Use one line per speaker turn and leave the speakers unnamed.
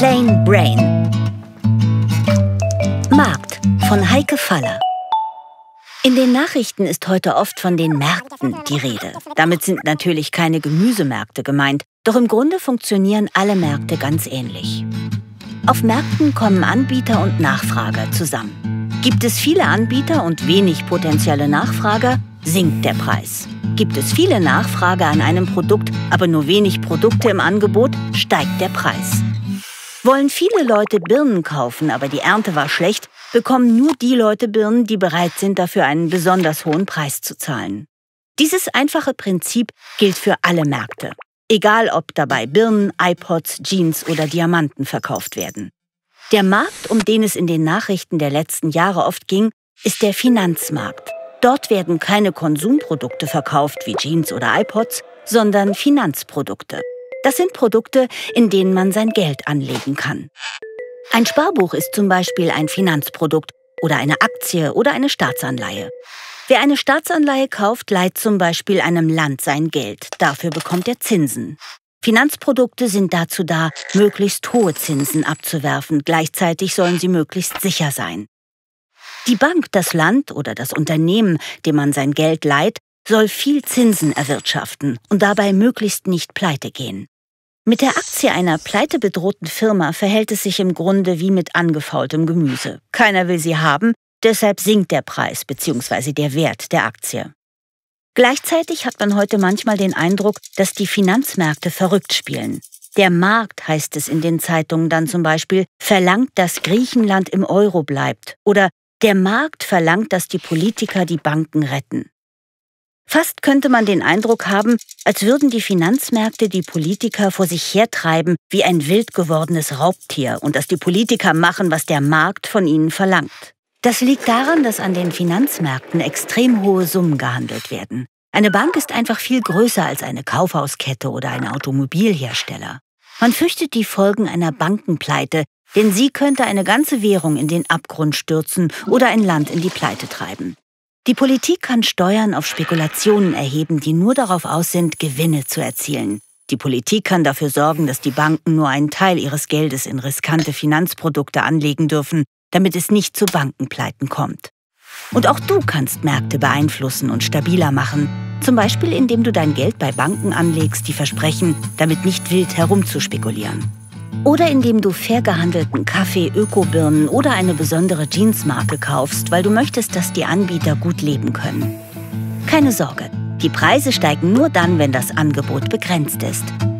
Plain Brain. Markt von Heike Faller. In den Nachrichten ist heute oft von den Märkten die Rede. Damit sind natürlich keine Gemüsemärkte gemeint, doch im Grunde funktionieren alle Märkte ganz ähnlich. Auf Märkten kommen Anbieter und Nachfrager zusammen. Gibt es viele Anbieter und wenig potenzielle Nachfrager, sinkt der Preis. Gibt es viele Nachfrager an einem Produkt, aber nur wenig Produkte im Angebot, steigt der Preis. Wollen viele Leute Birnen kaufen, aber die Ernte war schlecht, bekommen nur die Leute Birnen, die bereit sind, dafür einen besonders hohen Preis zu zahlen. Dieses einfache Prinzip gilt für alle Märkte. Egal, ob dabei Birnen, iPods, Jeans oder Diamanten verkauft werden. Der Markt, um den es in den Nachrichten der letzten Jahre oft ging, ist der Finanzmarkt. Dort werden keine Konsumprodukte verkauft wie Jeans oder iPods, sondern Finanzprodukte. Das sind Produkte, in denen man sein Geld anlegen kann. Ein Sparbuch ist zum Beispiel ein Finanzprodukt oder eine Aktie oder eine Staatsanleihe. Wer eine Staatsanleihe kauft, leiht zum Beispiel einem Land sein Geld. Dafür bekommt er Zinsen. Finanzprodukte sind dazu da, möglichst hohe Zinsen abzuwerfen. Gleichzeitig sollen sie möglichst sicher sein. Die Bank, das Land oder das Unternehmen, dem man sein Geld leiht, soll viel Zinsen erwirtschaften und dabei möglichst nicht pleite gehen. Mit der Aktie einer pleitebedrohten Firma verhält es sich im Grunde wie mit angefaultem Gemüse. Keiner will sie haben, deshalb sinkt der Preis bzw. der Wert der Aktie. Gleichzeitig hat man heute manchmal den Eindruck, dass die Finanzmärkte verrückt spielen. Der Markt, heißt es in den Zeitungen dann zum Beispiel, verlangt, dass Griechenland im Euro bleibt. Oder der Markt verlangt, dass die Politiker die Banken retten. Fast könnte man den Eindruck haben, als würden die Finanzmärkte die Politiker vor sich hertreiben wie ein wild gewordenes Raubtier und dass die Politiker machen, was der Markt von ihnen verlangt. Das liegt daran, dass an den Finanzmärkten extrem hohe Summen gehandelt werden. Eine Bank ist einfach viel größer als eine Kaufhauskette oder ein Automobilhersteller. Man fürchtet die Folgen einer Bankenpleite, denn sie könnte eine ganze Währung in den Abgrund stürzen oder ein Land in die Pleite treiben. Die Politik kann Steuern auf Spekulationen erheben, die nur darauf aus sind, Gewinne zu erzielen. Die Politik kann dafür sorgen, dass die Banken nur einen Teil ihres Geldes in riskante Finanzprodukte anlegen dürfen, damit es nicht zu Bankenpleiten kommt. Und auch du kannst Märkte beeinflussen und stabiler machen, zum Beispiel indem du dein Geld bei Banken anlegst, die versprechen, damit nicht wild herumzuspekulieren. Oder indem du fair gehandelten Kaffee, Ökobirnen oder eine besondere Jeansmarke kaufst, weil du möchtest, dass die Anbieter gut leben können. Keine Sorge, die Preise steigen nur dann, wenn das Angebot begrenzt ist.